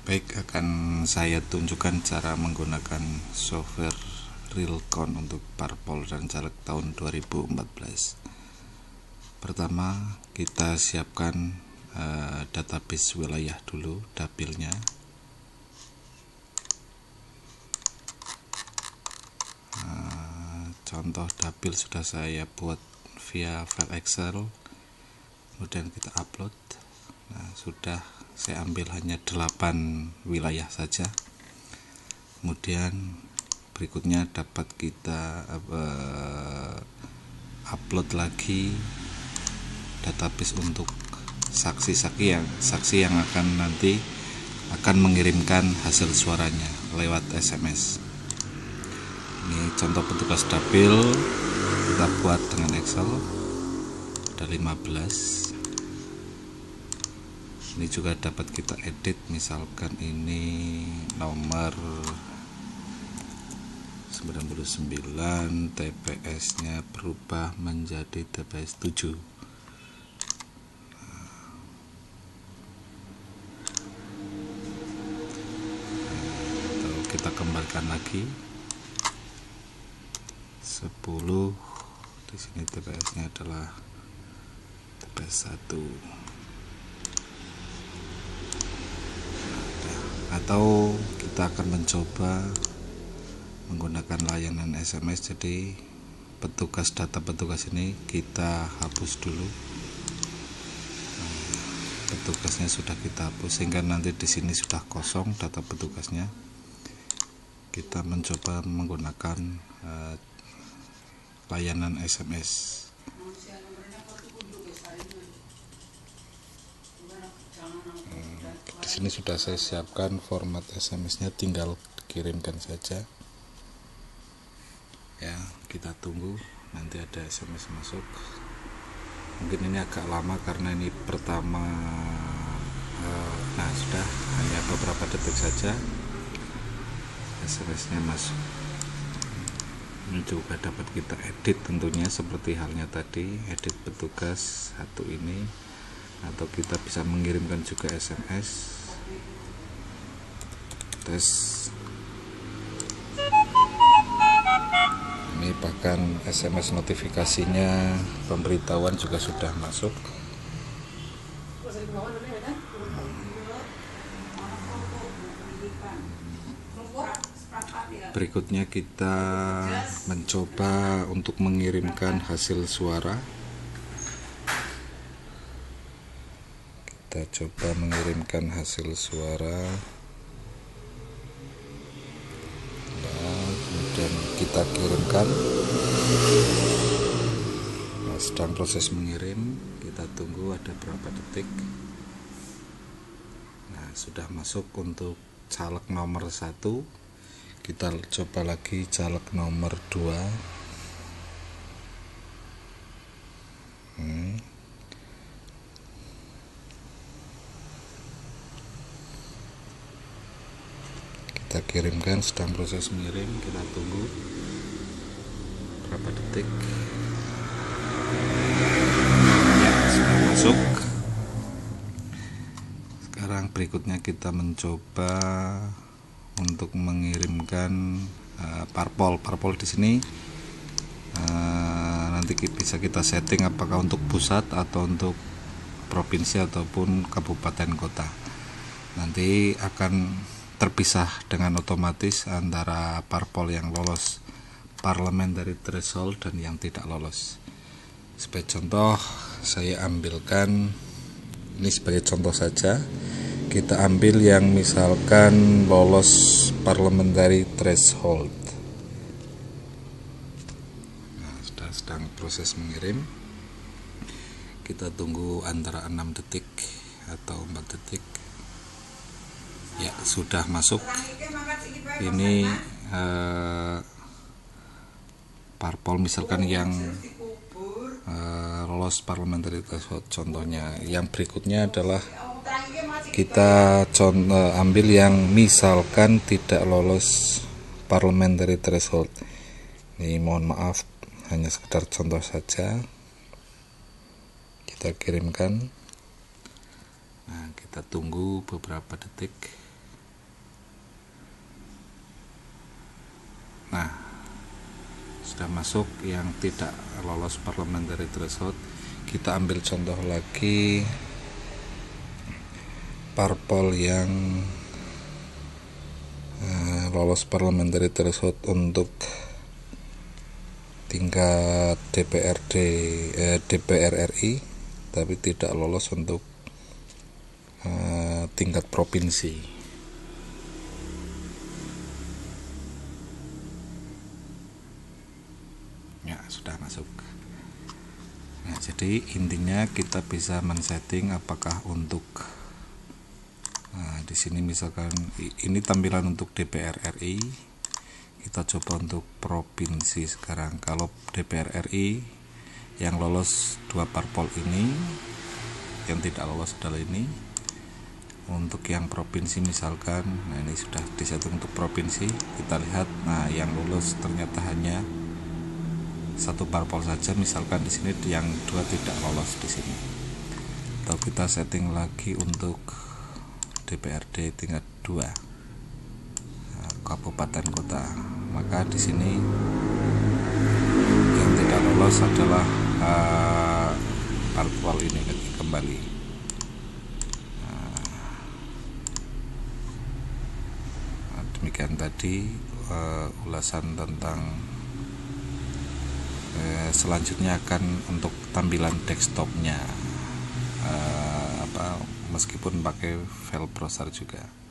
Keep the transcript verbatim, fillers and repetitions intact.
Baik, akan saya tunjukkan cara menggunakan software Realcon untuk parpol dan caleg tahun dua ribu empat belas. Pertama, kita siapkan uh, database wilayah dulu, dapilnya. Uh, contoh dapil sudah saya buat via file Excel, kemudian kita upload. Nah, sudah saya ambil hanya delapan wilayah saja. Kemudian berikutnya dapat kita uh, upload lagi database untuk saksi-saksi yang saksi yang akan nanti akan mengirimkan hasil suaranya lewat S M S. Ini contoh petugas dapil kita buat dengan Excel, ada lima belas. Ini juga dapat kita edit, misalkan ini nomor sembilan puluh sembilan, T P S-nya berubah menjadi T P S tujuh. Nah, kita kembalikan lagi sepuluh. Di sini T P S-nya adalah T P S satu. Atau kita akan mencoba menggunakan layanan S M S. Jadi petugas data petugas ini kita hapus dulu. Nah, petugasnya sudah kita hapus sehingga nanti di sini sudah kosong data petugasnya. Kita mencoba menggunakan uh, layanan S M S. Di sini sudah saya siapkan format S M S-nya, tinggal kirimkan saja. Ya, kita tunggu nanti ada S M S masuk. Mungkin ini agak lama karena ini pertama. Nah, sudah hanya beberapa detik saja S M S-nya masuk. Ini juga dapat kita edit tentunya seperti halnya tadi, edit petugas satu ini, atau kita bisa mengirimkan juga S M S. Tes. Ini bahkan S M S notifikasinya, pemberitahuan juga sudah masuk. Berikutnya kita mencoba untuk mengirimkan hasil suara. Kita coba mengirimkan hasil suara. Nah, kemudian kita kirimkan. Nah, sedang proses mengirim. Kita tunggu ada berapa detik. Nah, sudah masuk untuk caleg nomor satu. Kita coba lagi caleg nomor dua. Hmm. Kita kirimkan, sedang proses mengirim. Kita tunggu berapa detik. Ya, sudah masuk. Sekarang berikutnya kita mencoba untuk mengirimkan uh, parpol. Parpol di sini uh, nanti bisa kita setting apakah untuk pusat atau untuk provinsi ataupun kabupaten kota. Nanti akan terpisah dengan otomatis antara parpol yang lolos parliamentary threshold dan yang tidak lolos. Sebagai contoh, saya ambilkan ini sebagai contoh saja. Kita ambil yang misalkan lolos parliamentary threshold. Nah, sudah sedang proses mengirim. Kita tunggu antara enam detik atau empat detik. Ya, sudah masuk. Ini eh, parpol misalkan yang eh, lolos parliamentary threshold contohnya. Yang berikutnya adalah kita contoh, ambil yang misalkan tidak lolos parliamentary threshold. Ini mohon maaf, hanya sekedar contoh saja. Kita kirimkan. Nah, kita tunggu beberapa detik. Nah, sudah masuk yang tidak lolos parliamentary threshold. Kita ambil contoh lagi parpol yang uh, lolos parliamentary threshold untuk tingkat D P R D eh, D P R R I, tapi tidak lolos untuk uh, tingkat provinsi. Ya, sudah masuk. Nah, jadi intinya kita bisa men-setting apakah untuk nah, di sini misalkan ini tampilan untuk D P R R I. Kita coba untuk provinsi sekarang. Kalau D P R R I yang lolos dua parpol ini, yang tidak lolos adalah ini. Untuk yang provinsi misalkan, nah ini sudah disetting untuk provinsi. Kita lihat, nah yang lolos ternyata hanya satu parpol saja. Misalkan di sini yang dua tidak lolos di sini. Atau kita setting lagi untuk D P R D tingkat dua. Kabupaten kota, maka di sini yang tidak lolos adalah uh, parpol ini kembali. Nah, demikian tadi uh, ulasan tentang uh, selanjutnya akan untuk tampilan desktopnya, uh, apa meskipun pakai file browser juga.